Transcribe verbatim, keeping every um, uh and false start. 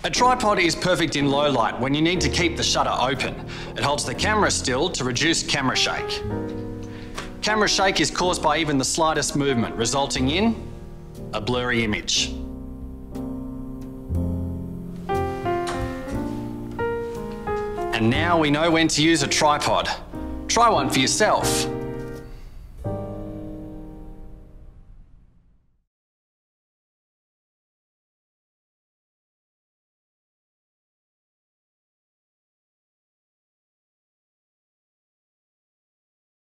A tripod is perfect in low light when you need to keep the shutter open. It holds the camera still to reduce camera shake. Camera shake is caused by even the slightest movement, resulting in a blurry image. And now we know when to use a tripod. Try one for yourself.